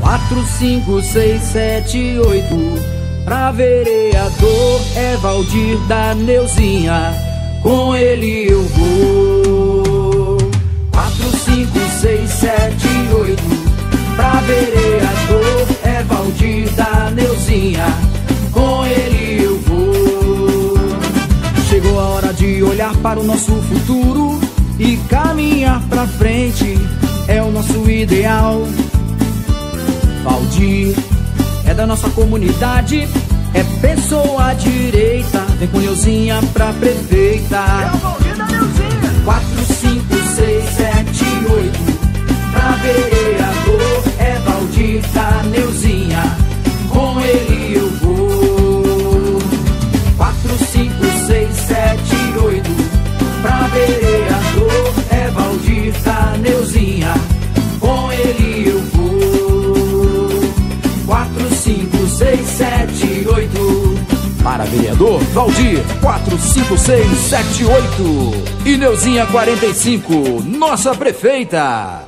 4, 5, 6, 7, 8. Pra vereador é Valdir da Neuzinha, com ele eu vou. 4, 5, 6, 7, 8. Pra vereador é Valdir da Neuzinha, com ele eu vou. Chegou a hora de olhar para o nosso futuro e caminhar pra frente, é o nosso ideal. Valdir é da nossa comunidade, é pessoa direita, vem com Neuzinha pra prefeita. É o Valdir da Neuzinha. 4, 5, 6, 7, 8. Pra vereador é Valdir da Neuzinha, com ele eu vou. 4, 5, 6, 7, 8. Pra vereador é Valdir da Neuzinha, com ele eu vou. 4, 5, 6, 7, 8. Para vereador, Valdir, 4, 5, 6, 7, 8. E Neuzinha 45, nossa prefeita.